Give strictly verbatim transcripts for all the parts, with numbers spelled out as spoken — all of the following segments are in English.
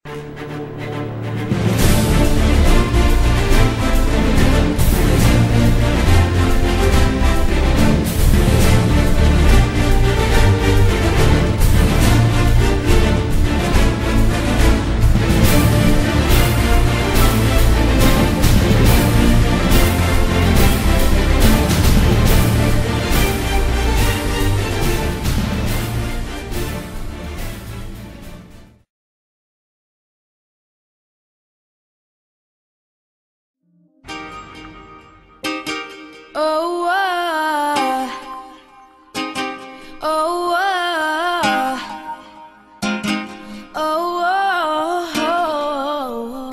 Oh, uh, oh, uh, oh, oh,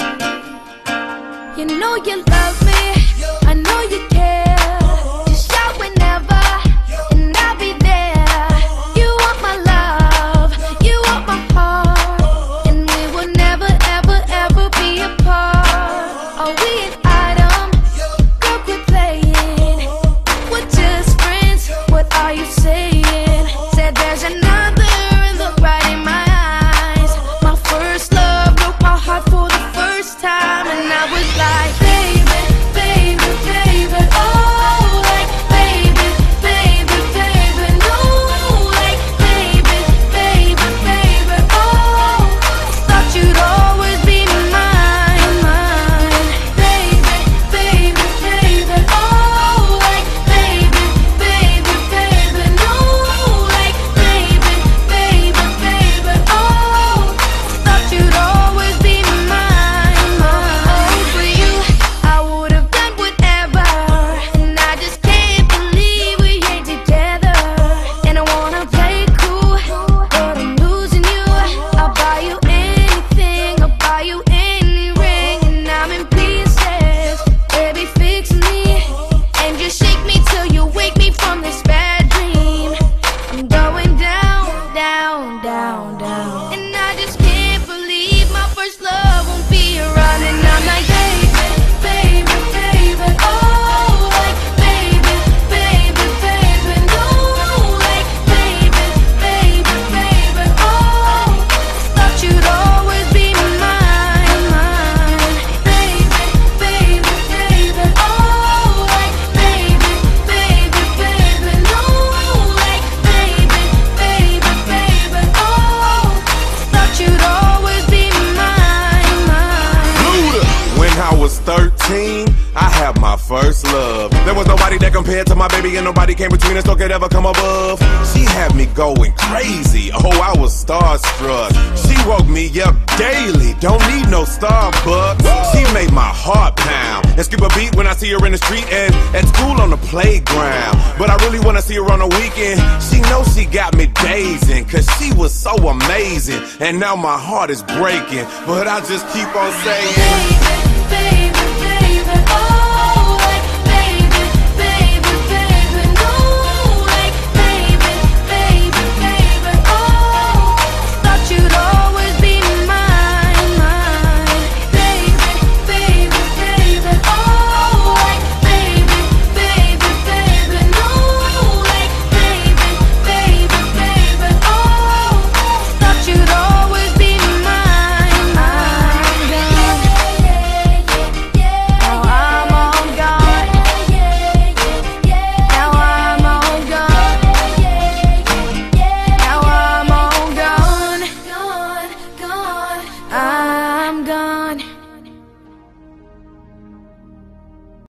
oh. You know you love me, I know you care. Just shout whenever, and I'll be there. You want my love, you want my heart, and we will never, ever, ever be apart. Are we an item? Girl, quit playing. We're just friends, what are you saying? Said there's another, look right in my eyes. My first love broke my heart for the first time, and I was like, baby, baby, baby, oh, like, baby, baby, baby, no, like, baby, baby, baby, oh, thought you'd always be mine, mine, baby, baby, baby, oh, like, baby, baby, baby, no, like, baby, baby, baby, oh, thought you'd always be mine, mine. Oh, for you, I would have done whatever, and I just can't believe we ain't together. And I wanna play cool, but I'm losing you. I'll buy you anything, I'll buy you any ring, and I'm in pieces. Baby, fix me, and just shake me till you wake me from this bad dream. I'm going down, down, down, down, and I just can't believe my first love won't be around. And I'm like, baby, baby, baby, oh, like, baby, baby, baby, no, like, baby, baby, baby, oh, thought you'd always be mine, mine, baby, baby, baby, oh, like, baby, baby, baby, no, like, baby, baby, baby, oh, thought you'd always be mine, mine. Luda. When I was thirteen, I had my first love. There was nobody that compared to my baby, and nobody came between us or could ever come above. She had me going crazy, oh, I was starstruck. She woke me up daily, don't need no Starbucks. She made my heart pound and skip a beat when I see her in the street and at school on the playground. But I really wanna see her on the weekend. She knows she got me dazing, cause she was so amazing. And now my heart is breaking, but I just keep on saying, Baby,